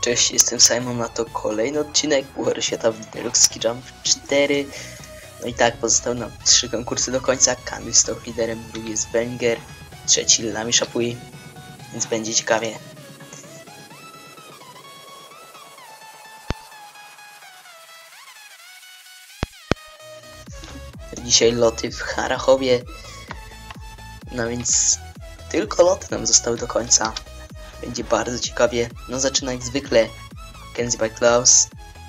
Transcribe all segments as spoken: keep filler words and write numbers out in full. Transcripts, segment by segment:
Cześć, jestem Simon, na to kolejny odcinek Puchar Świata w Deluxe Ski Jump cztery. No i tak, pozostały nam trzy konkursy do końca. Kamil stał liderem, drugi jest Wenger, trzeci Lami Szapui, więc będzie ciekawie. Dzisiaj loty w Harachowie, no więc tylko loty nam zostały do końca. Będzie bardzo ciekawie. No zaczyna jak zwykle Kenzie by Klaus.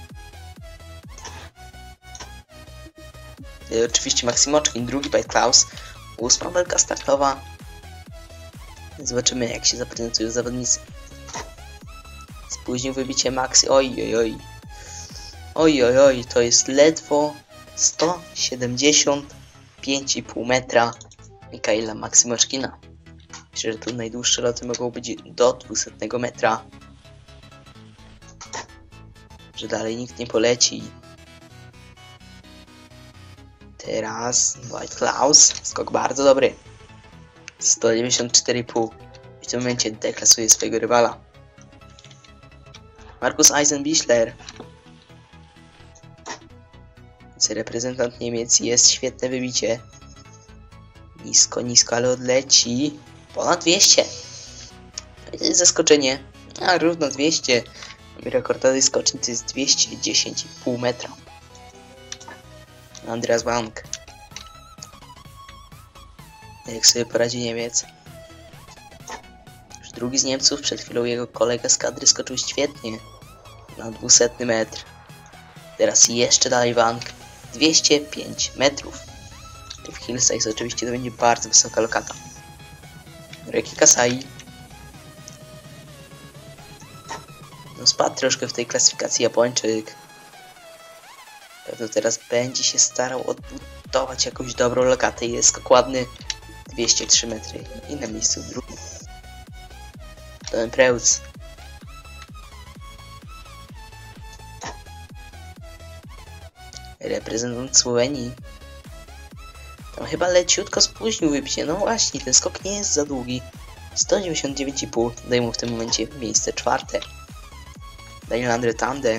I oczywiście Maksimoczkin, drugi by Klaus. Ósma belka startowa. Zobaczymy, jak się zaprezentują zawodnicy. Spóźnił wybicie Maxi. Oj, oj, oj. Oj, oj, oj. To jest ledwo sto siedemdziesiąt pięć i pół metra Mikaela Maksimoczkina. Myślę, że tu najdłuższe loty mogą być do dwieście metra. Że dalej nikt nie poleci. Teraz White Klaus. Skok bardzo dobry. sto dziewięćdziesiąt cztery i pół. W tym momencie deklasuje swojego rywala. Markus Eisenbichler. Reprezentant Niemiec. Jest świetne wybicie. Nisko, nisko, ale odleci. Ponad dwieście. To jest zaskoczenie. A równo dwieście. Rekordowy skoczeń to jest dwieście dziesięć i pół metra. Andreas Bank. Jak sobie poradzi Niemiec. Już drugi z Niemców. Przed chwilą jego kolega z kadry skoczył świetnie. Na dwieście metr. Teraz jeszcze dalej Bank. dwieście pięć metrów. W Hillsides oczywiście to będzie bardzo wysoka lokata. Reki Kasai. No spadł troszkę w tej klasyfikacji Japończyk. Pewno teraz będzie się starał odbudować jakąś dobrą lokatę. Jest skok ładny. dwieście trzy metry. I na miejscu drugim. Don Preutz. Reprezentant Słowenii. Tam chyba leciutko spóźnił wybicie. No właśnie, ten skok nie jest za długi. sto dziewięćdziesiąt dziewięć i pół. Daje mu w tym momencie miejsce czwarte. Daniel Andre Tande.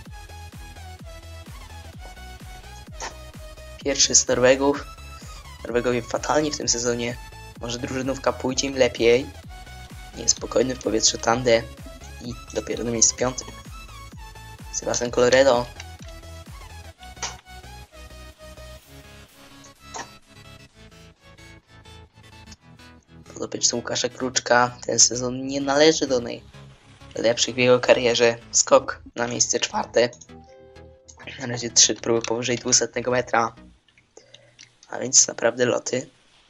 Pierwszy z Norwegów. Norwegowie fatalnie w tym sezonie. Może drużynówka pójdzie im lepiej. Niespokojny w powietrzu Tande. I dopiero na miejscu piątym. Sebastian Coloredo. Podopieczny Łukasza Kruczka. Ten sezon nie należy do najlepszych w jego karierze. Skok na miejsce czwarte. Na razie trzy próby powyżej dwieście metra. A więc naprawdę loty.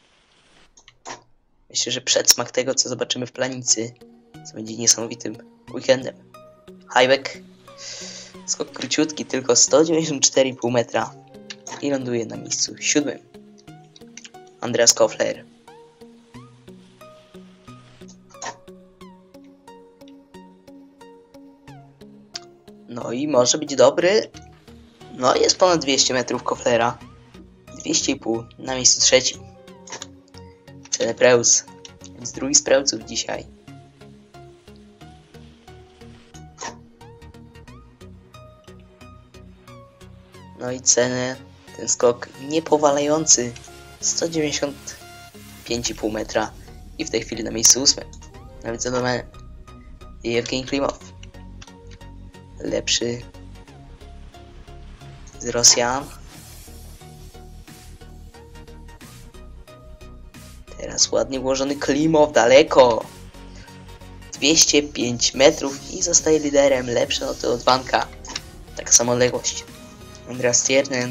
Myślę, że przedsmak tego, co zobaczymy w Planicy, co będzie niesamowitym weekendem. Highback. Skok króciutki, tylko sto dziewięćdziesiąt cztery i pół metra. I ląduje na miejscu siódmym. Andreas Kofler. No i może być dobry. No jest ponad dwieście metrów Koflera. dwieście i pół na miejscu trzecim. Cene Preutz. Więc drugi z Preutzów dzisiaj. No i cenę. Ten skok niepowalający. sto dziewięćdziesiąt pięć i pół metra. I w tej chwili na miejscu ósmym. Nawet zadowolony. Jewgeni Klimow. Lepszy z Rosjan. Teraz ładnie włożony Klimow daleko. dwieście pięć metrów i zostaje liderem. Lepsze noty od Banka. Taka sama odległość. Andreas Stiernen.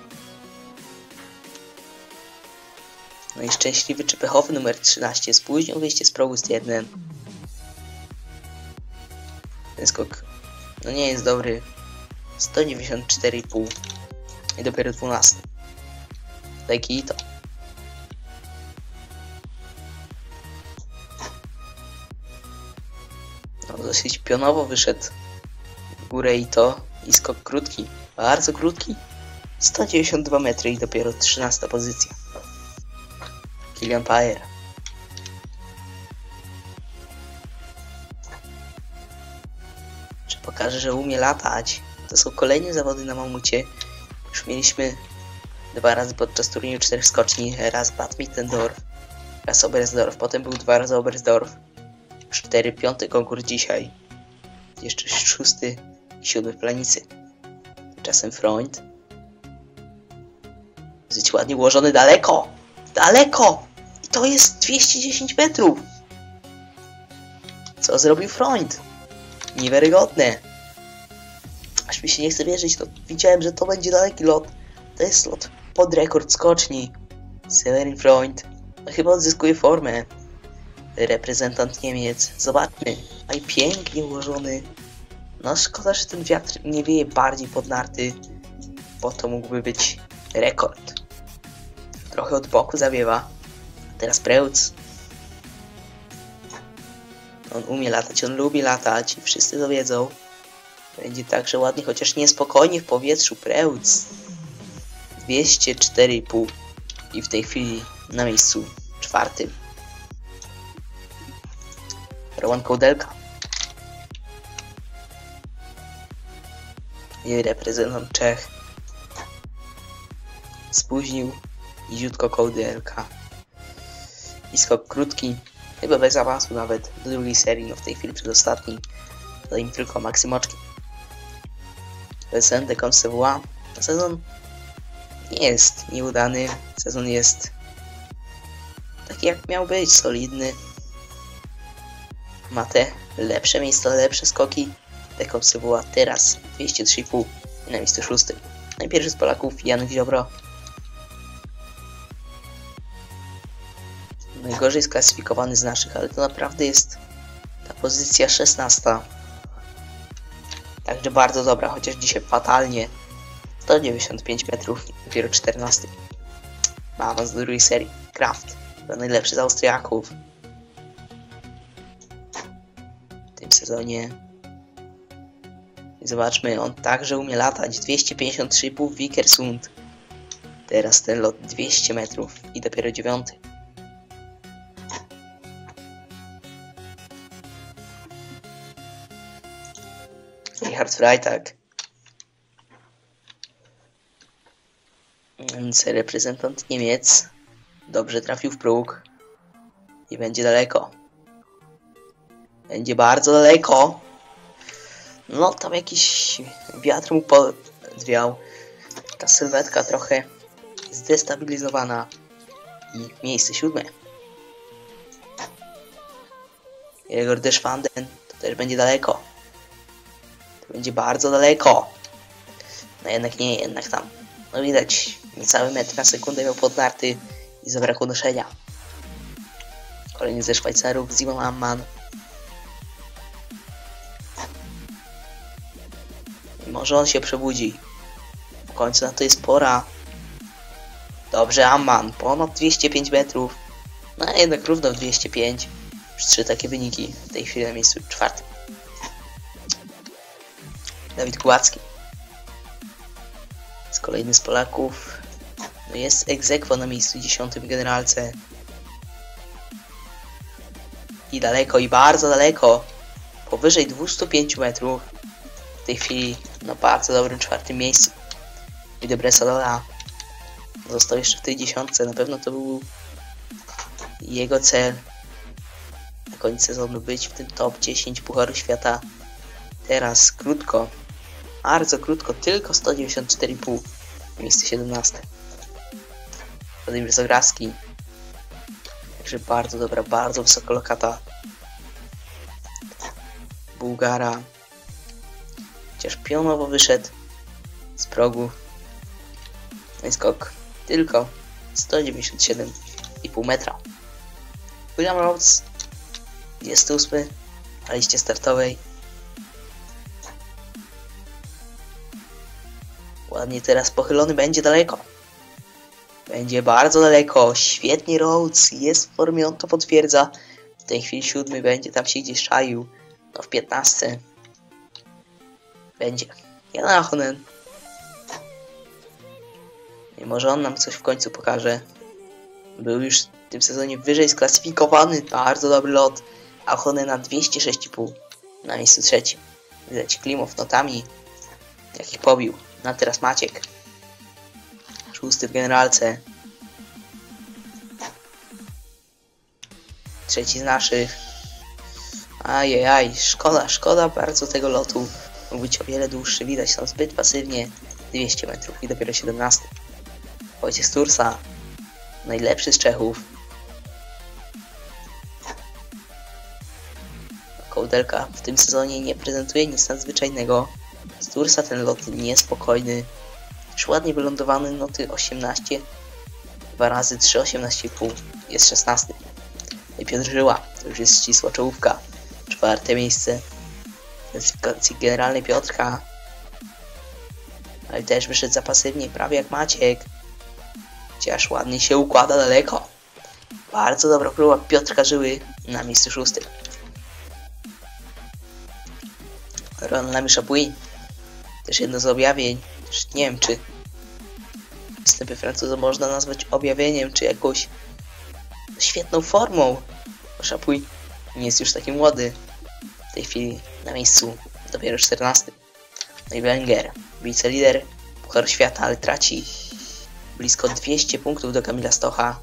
No i szczęśliwy czy pechowy numer trzynaście. Spóźnił wyjście z progu Stiernen. Ten skok no nie jest dobry. sto dziewięćdziesiąt cztery i pół. I dopiero dwunasty. Taki to. No dosyć pionowo wyszedł w górę i to. I skok krótki. Bardzo krótki. sto dziewięćdziesiąt dwa metry i dopiero trzynasta pozycja. Kilian Pajer. pokaże, że umie latać. To są kolejne zawody na mamucie. Już mieliśmy dwa razy podczas turnieju czterech skoczni. Raz Bad Mittendorf, raz Oberstdorf, potem był dwa razy Oberstdorf. Cztery, piąty konkurs dzisiaj. Jeszcze szósty i siódmy w planicy. Tymczasem Freund. Dosyć ładnie ułożony daleko! Daleko! I to jest dwieście dziesięć metrów! Co zrobił Freund? Niewiarygodne! Aż mi się nie chce wierzyć, to widziałem, że to będzie daleki lot. To jest lot pod rekord skoczni. Severin Freund no chyba odzyskuje formę. Reprezentant Niemiec. Zobaczmy. A i pięknie ułożony. No szkoda, że ten wiatr nie wieje bardziej pod narty, bo to mógłby być rekord. Trochę od boku zawiewa. Teraz Preutz. On umie latać, on lubi latać i wszyscy to wiedzą. Będzie także ładnie, chociaż niespokojnie w powietrzu. Preutz. dwieście cztery i pół i w tej chwili na miejscu czwartym. Roman Koudelka. I reprezentant Czech. Spóźnił niziutko Koudelka. I skok krótki, chyba bez awansu nawet do drugiej serii, no w tej chwili przedostatni. To im tylko maksymoczki. Sezon de Concevoir. Sezon nie jest nieudany, sezon jest taki jak miał być, solidny. Ma te lepsze miejsca, lepsze skoki. De Concevoir teraz dwieście trzy i pół i na miejscu szóstym. Najpierwszy z Polaków Janusz Ziobro. Najgorzej sklasyfikowany z naszych, ale to naprawdę jest ta pozycja szesnasta. Także bardzo dobra, chociaż dzisiaj fatalnie. sto dziewięćdziesiąt pięć metrów, dopiero czternasty. Ma awans do drugiej serii. Kraft, to najlepszy z Austriaków w tym sezonie. I zobaczmy, on także umie latać. dwieście pięćdziesiąt trzy i pół Vikersund. Teraz ten lot dwieście metrów i dopiero dziewiąty. Richard Freitag. Więc reprezentant Niemiec dobrze trafił w próg i będzie daleko. Będzie bardzo daleko. No tam jakiś wiatr mu podwiał. Ta sylwetka trochę zdestabilizowana i miejsce siódme. Gregor Deschwanden to też będzie daleko. To będzie bardzo daleko. No jednak nie, jednak tam. No widać, niecały metr na sekundę miał pod narty i zabrakło noszenia. Kolejny ze Szwajcarów, Simon Ammann. I może on się przebudzi. W końcu na to jest pora. Dobrze, Ammann, ponad dwieście pięć metrów. No jednak równo w dwieście pięć. Już trzy takie wyniki w tej chwili na miejscu czwartym. Dawid Kułacki. Z kolejny z Polaków. No jest ex aequo na miejscu dziesiątym w generalce. I daleko, i bardzo daleko. Powyżej dwieście pięć metrów. W tej chwili na bardzo dobrym czwartym miejscu. I Debre Sadola został jeszcze w tej dziesiątce. Na pewno to był jego cel. Na koniec sezonu być w tym top dziesięć Pucharu Świata. Teraz krótko. Bardzo krótko, tylko sto dziewięćdziesiąt cztery i pół. Miejsce siedemnaste. Władimir Zagrawski. Także bardzo dobra, bardzo wysoka lokata Bułgara. Chociaż pionowo wyszedł z progu. No i skok tylko sto dziewięćdziesiąt siedem i pół metra. William Rhodes dwudziesty ósmy na liście startowej. Ładnie teraz pochylony, będzie daleko. Będzie bardzo daleko. Świetnie Rhodes jest w formie, on to potwierdza. W tej chwili siódmy, będzie tam się gdzieś czaił. No w piętnastce będzie Jan Ahonen. I może on nam coś w końcu pokaże. Był już w tym sezonie wyżej sklasyfikowany. Bardzo dobry lot. Ahonen na dwieście sześć i pół na miejscu trzecim. Widać Klimow notami, jakich pobił. No a teraz Maciek. Szósty w generalce. Trzeci z naszych. Ajajaj, szkoda, szkoda bardzo tego lotu. Mógł być o wiele dłuższy, widać są zbyt pasywnie. dwieście metrów i dopiero siedemnasty. Wojciech Stursa, najlepszy z Czechów. Kołdelka w tym sezonie nie prezentuje nic nadzwyczajnego. Stursa ten lot niespokojny. Już ładnie wylądowany, noty osiemnaście. dwa razy trzy, osiemnaście i pół. Jest szesnasty. I Piotr Żyła, to już jest ścisła czołówka. Czwarte miejsce. W klasyfikacji generalnej Piotrka. Ale też wyszedł za pasywnie, prawie jak Maciek. Chociaż ładnie się układa daleko. Bardzo dobra próba Piotrka Żyły na miejscu szóstym. Ron Lamy-Chapuis. Też jedno z objawień. Też nie wiem, czy występy Francuza można nazwać objawieniem, czy jakąś świetną formą. Bo Chapuis nie jest już taki młody. W tej chwili na miejscu dopiero czternasty. No i Wenger, wicelider Pucharu Świata, ale traci blisko dwieście punktów do Kamila Stocha.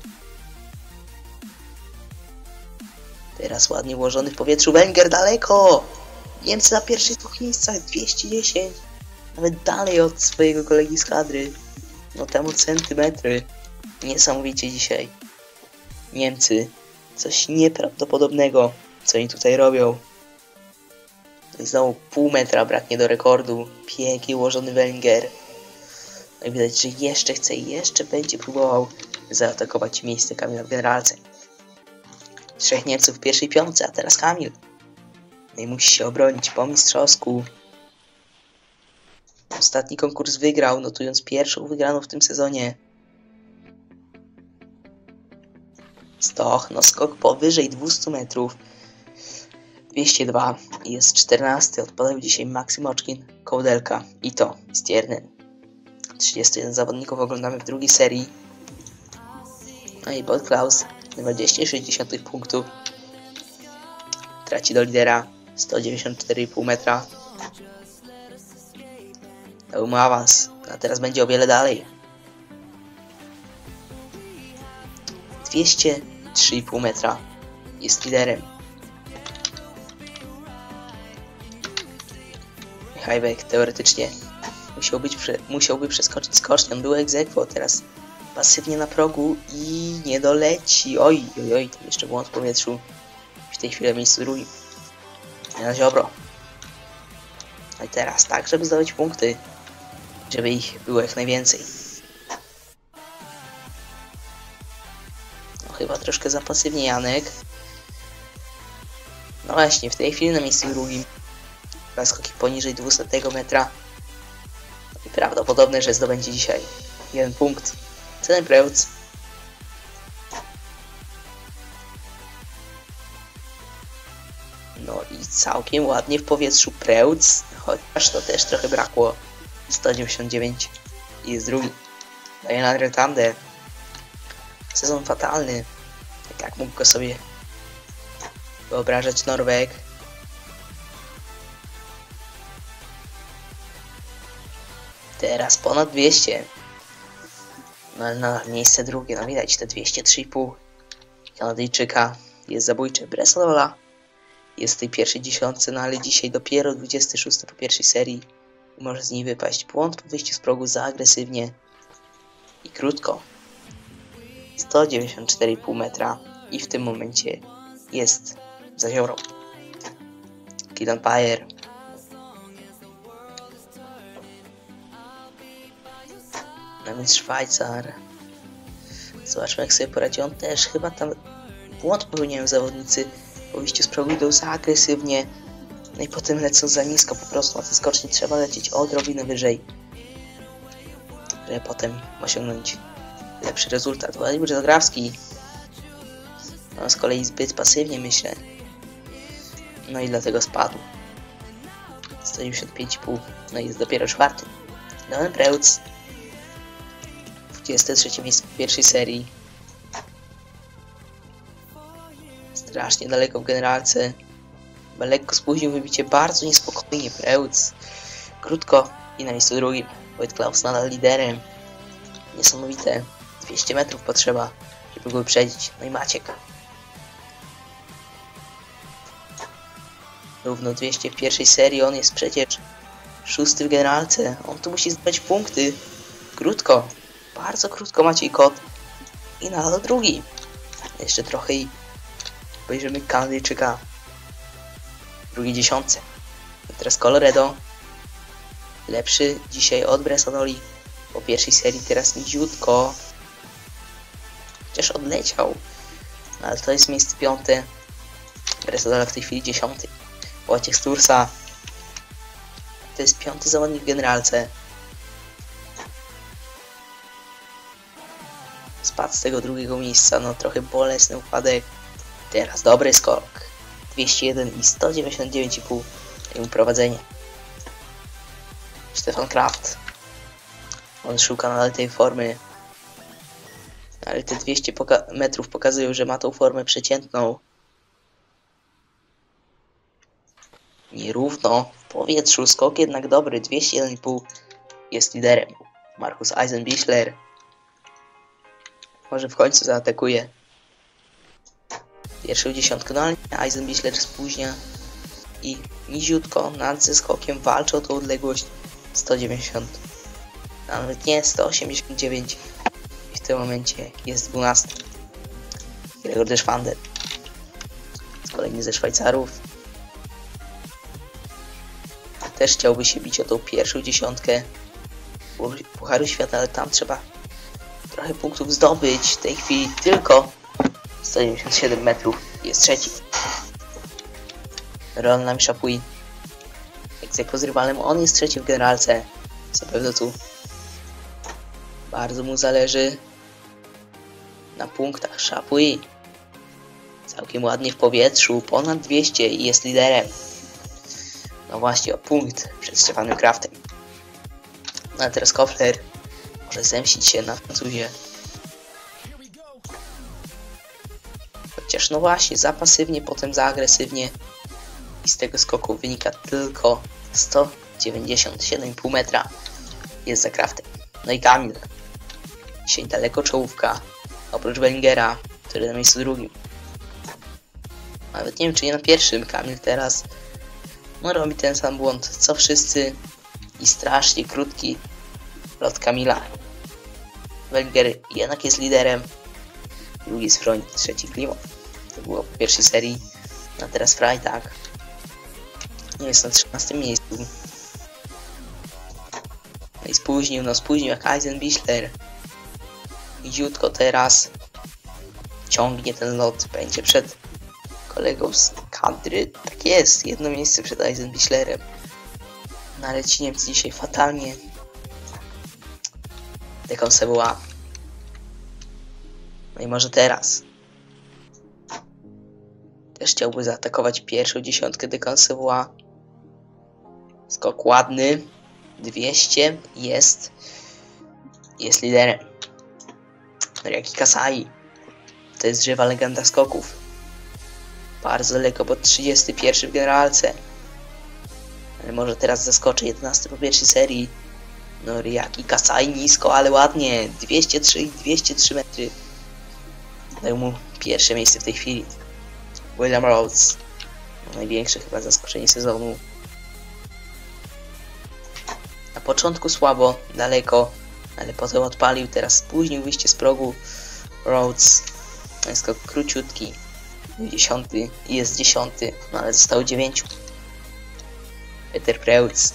Teraz ładnie ułożony w powietrzu Wenger daleko! Niemcy na pierwszych dwóch miejscach, dwieście dziesięć. Nawet dalej od swojego kolegi z kadry. No temu centymetry. Niesamowicie dzisiaj. Niemcy. Coś nieprawdopodobnego, co oni tutaj robią. I znowu pół metra braknie do rekordu. Pięknie ułożony Wenger. No i widać, że jeszcze chce i jeszcze będzie próbował zaatakować miejsce Kamila w generalce. Trzech Niemców w pierwszej piątce, a teraz Kamil. No i musi się obronić po mistrzowsku. Ostatni konkurs wygrał, notując pierwszą wygraną w tym sezonie. Stoch, no skok powyżej dwieście metrów. dwieście dwa. Jest czternasty. Odpadał dzisiaj Maksym Oczkin, Kołdelka i to Stiernen. trzydzieści jeden zawodników oglądamy w drugiej serii. No i Bolt Klaus, dwadzieścia sześć punktów. Traci do lidera sto dziewięćdziesiąt cztery i pół metra. Dał mu awans, a teraz będzie o wiele dalej. dwieście trzy i pół metra. Jest liderem. Hajbek teoretycznie musiał być, musiałby przeskoczyć skocznią. Był ex aequo, teraz pasywnie na progu i nie doleci. Oj, oj, oj, tam jeszcze błąd w powietrzu. W tej chwili miejscu drugim. Na Ziobro. No i teraz tak, żeby zdobyć punkty. Żeby ich było jak najwięcej. No chyba troszkę za pasywnie Janek. No właśnie, w tej chwili na miejscu drugim. Dwa skoki poniżej dwieście metra. I prawdopodobne, że zdobędzie dzisiaj jeden punkt. Ten Preutz. No i całkiem ładnie w powietrzu Preutz, chociaż to też trochę brakło. sto dziewięćdziesiąt dziewięć i jest drugi. Diana Retander. Sezon fatalny. I tak mógł go sobie wyobrażać Norweg. Teraz ponad dwieście. No ale na miejsce drugie, no widać te dwieście trzy i pół Kanadyjczyka. Jest zabójcze. Breslola jest w tej pierwszej dziesiątce, no ale dzisiaj dopiero dwudziesty szósty po pierwszej serii. Może z niej wypaść. Błąd po wyjściu z progu za agresywnie i krótko. sto dziewięćdziesiąt cztery i pół metra i w tym momencie jest za Ziorą. Killian Payer. Nawet Szwajcar. Zobaczmy, jak sobie poradzi. On też chyba tam błąd popełniają zawodnicy. Po wyjściu z progu idą za agresywnie. No i potem lecą za nisko po prostu. Na tej skoczni trzeba lecieć odrobinę wyżej, żeby potem osiągnąć lepszy rezultat. Władimir Zagrawski. No z kolei zbyt pasywnie, myślę. No i dlatego spadł. sto dziewięćdziesiąt pięć i pół. No i jest dopiero czwarty. Don Preutz. dwudzieste trzecie miejsce w pierwszej serii. Strasznie daleko w generalce. Bo lekko spóźnił wybicie bardzo niespokojnie Preutz. Krótko i na miejscu drugim. Wojt Klaus nadal liderem. Niesamowite. dwieście metrów potrzeba, żeby go wyprzedzić. No i Maciek. Równo dwieście w pierwszej serii. On jest przecież szósty w generalce. On tu musi zdobyć punkty. Krótko. Bardzo krótko Maciej Kot. I nadal drugi. Jeszcze trochę i obejrzymy Kanadyjczyka. Drugi dziesiątce. A teraz Colorado. Lepszy dzisiaj od Bressanoli. Po pierwszej serii teraz niziutko. Chociaż odleciał. No, ale to jest miejsce piąte. Bressanoli w tej chwili dziesiąty. Wojciech Stursa. To jest piąty zawodnik w generalce. Spadł z tego drugiego miejsca. No trochę bolesny upadek. Teraz dobry skok. dwieście jeden i sto dziewięćdziesiąt dziewięć i pół. Jemu prowadzenie. Stefan Kraft. On szuka nadal tej formy. Ale te dwieście poka metrów pokazują, że ma tą formę przeciętną. Nierówno w powietrzu. Skok jednak dobry. dwieście jeden i pół. Jest liderem. Markus Eisenbichler. Może w końcu zaatakuje. Pierwszą dziesiątkę. No ale Eisenbichler spóźnia. I niziutko nad ze skokiem walczy o tą odległość. sto dziewięćdziesiąt. Nawet nie, sto osiemdziesiąt dziewięć. I w tym momencie jest dwunasty. Gregor Deschwander. Kolejny ze Szwajcarów. Też chciałby się bić o tą pierwszą dziesiątkę Pucharu Świata, ale tam trzeba trochę punktów zdobyć. W tej chwili tylko sto dziewięćdziesiąt siedem metrów. Jest trzeci. Roland Chapuis. Jak z rywalem, on jest trzeci w generalce. Zapewne tu bardzo mu zależy na punktach. Chapuis całkiem ładnie w powietrzu, ponad dwieście i jest liderem. No właśnie o punkt przed Stefanem Kraftem. No a teraz Koffler może zemścić się na Francuzie. Chociaż no właśnie, za pasywnie, potem za agresywnie. I z tego skoku wynika tylko sto dziewięćdziesiąt siedem i pół metra. Jest za Kraftem. No i Kamil. Dzisiaj daleko czołówka. Oprócz Bellingera, który na miejscu drugim. Nawet nie wiem, czy nie na pierwszym. Kamil teraz no robi ten sam błąd co wszyscy. I strasznie krótki lot Kamila. Bellinger jednak jest liderem. Drugi jest Freund, trzeci Klimow. To było po pierwszej serii. A teraz Freitag. Nie jest na trzynastym miejscu. No i spóźnił, no spóźnił jak Eisenbichler. Idziutko teraz ciągnie ten lot. Będzie przed kolegą z kadry. Tak jest, jedno miejsce przed Eisenbichlerem. No ale ci Niemcy dzisiaj fatalnie. Dekan Seboa. No i może teraz. Też chciałby zaatakować pierwszą dziesiątkę Dekan Seboa. Skok ładny. dwieście jest. Jest liderem. Noriaki Kasai. To jest żywa legenda skoków. Bardzo daleko, bo trzydziesty pierwszy w generalce. Ale może teraz zaskoczy jedenasty po pierwszej serii. Noriaki Kasai nisko, ale ładnie. dwieście trzy i dwieście trzy metry. Dają mu pierwsze miejsce w tej chwili. William Rhodes. Największe chyba zaskoczenie sezonu. Na początku słabo, daleko, ale potem odpalił, teraz spóźnił wyjście z progu. Rhodes. Jest skok króciutki. Dziesiąty i jest dziesiąty, no ale zostało dziewięciu. Peter Preutz.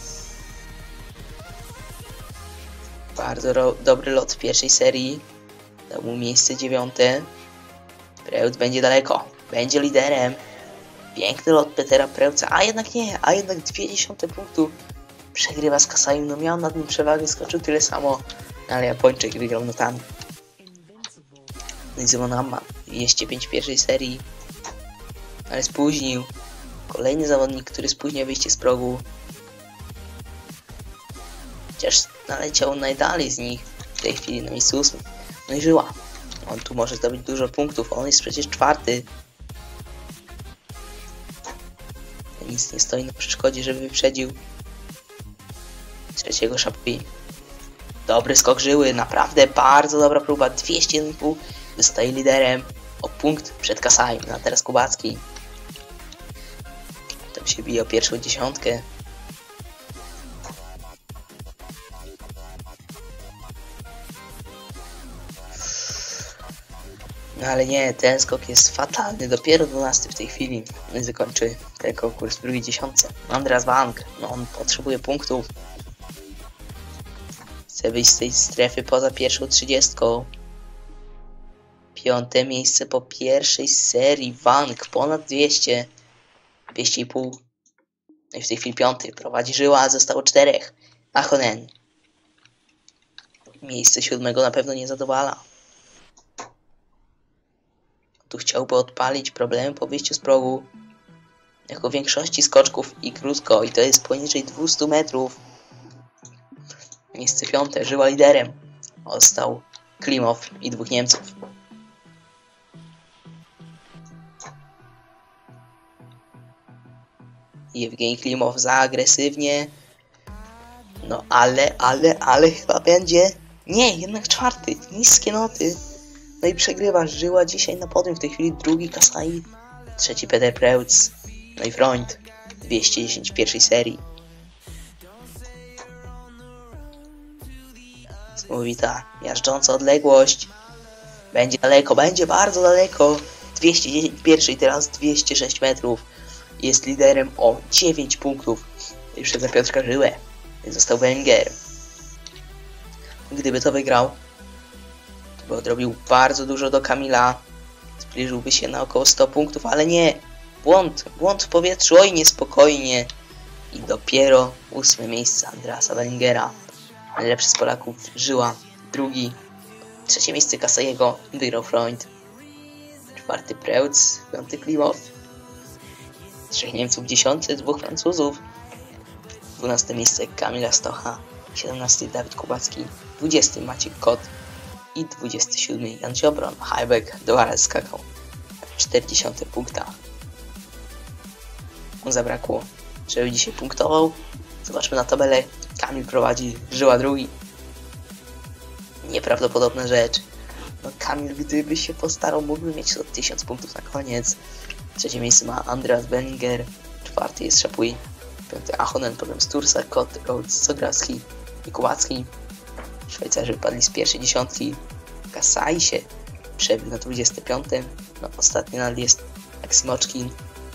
Bardzo dobry lot w pierwszej serii. Dał mu miejsce dziewiąte. Preutz będzie daleko. Będzie liderem. Piękny lot Petera Preutza. A jednak nie. A jednak dwie dziesiąte punktu. Przegrywa z Kasaim. No miał nad nim przewagę. Skoczył tyle samo. Ale Japończyk wygrał notami. No i Simon Amman. dwieście pięć w pierwszej serii. Ale spóźnił. Kolejny zawodnik, który spóźnia wyjście z progu. Chociaż naleciał najdalej z nich. W tej chwili na miejscu ósmym. No i Żyła. On tu może zdobyć dużo punktów. On jest przecież czwarty. Nic nie stoi na przeszkodzie, żeby wyprzedził trzeciego Szapui. Dobry skok żyły, naprawdę bardzo dobra próba. dwieście jeden i pół. Zostaje liderem o punkt przed Kasajem. No a teraz Kubacki. Tam się bije o pierwszą dziesiątkę. No ale nie, ten skok jest fatalny. Dopiero dwunasty w tej chwili zakończy ten konkurs w drugiej dziesiątce. Andreas Bank, no on potrzebuje punktów. Chce wyjść z tej strefy poza pierwszą trzydziestką. Piąte miejsce po pierwszej serii. Wank ponad dwieście. dwieście i pół. No i w tej chwili piąty. Prowadzi Żyła, a zostało czterech. Ahonen. Miejsce siódmego na pewno nie zadowala. Tu chciałby odpalić problemy po wyjściu z progu. Jako w większości skoczków i krótko. I to jest poniżej dwieście metrów. Miejsce piąte. Żyła liderem. Ostał Klimow i dwóch Niemców. Jewgeni Klimow za agresywnie. No ale, ale, ale chyba będzie... Nie, jednak czwarty. Niskie noty. No i przegrywa Żyła dzisiaj na podium. W tej chwili drugi Kasai. Trzeci Peter Preutz. No i Freund. dwieście dziesięć w pierwszej serii. Niesamowita, miażdżąca odległość. Będzie daleko, będzie bardzo daleko. dwieście dziesięć w pierwszej, teraz dwieście sześć metrów. Jest liderem o dziewięć punktów. I przez Piotrka Żyłę. Został Wenger. Gdyby to wygrał, to by odrobił bardzo dużo do Kamila. Zbliżyłby się na około sto punktów, ale nie. Błąd, błąd w powietrzu, oj niespokojnie. I dopiero ósme miejsce Andreasa Wellingera. Najlepszy z Polaków Żyła. Drugi. Trzecie miejsce Kasajego. Wygrał Freund. Czwarty Preutz. Piąty Klimow. Trzech Niemców w dziesiątce. Dwóch Francuzów. Dwunaste miejsce Kamila Stocha. siedemnasty Dawid Kubacki. dwudziesty Maciek Kot. I dwudziesty siódmy Jan Ziobron. Heibeck do Ares skakał. czterdziesty punkta. Mu zabrakło, żeby dzisiaj punktował. Zobaczmy na tabelę. Kamil prowadzi, Żyła drugi. Nieprawdopodobna rzecz. No Kamil, gdyby się postarał, mógłby mieć tysiąc punktów na koniec. Trzecie miejsce ma Andreas Bellinger. Czwarty jest Szapui. Piąty Ahonen, potem Stursa, Kot, Rhodes, Zografski i Kubacki. Szwajcarzy wypadli z pierwszej dziesiątki. Kasai się przebił na dwudziesty piąty. No ostatni nadal jest Maksimoczkin.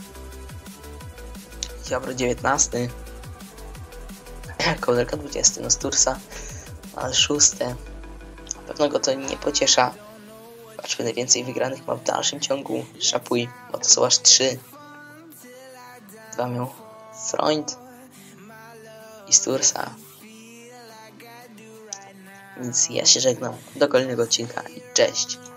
Ziobro dziewiętnasty. Kołderka dwudziesty, no Stursa, ale szóste. Na pewno go to nie pociesza. Patrzmy, najwięcej wygranych ma w dalszym ciągu Szapui, bo to są aż trzy. Dwa miał Freund i Stursa. Więc ja się żegnam. Do kolejnego odcinka i cześć.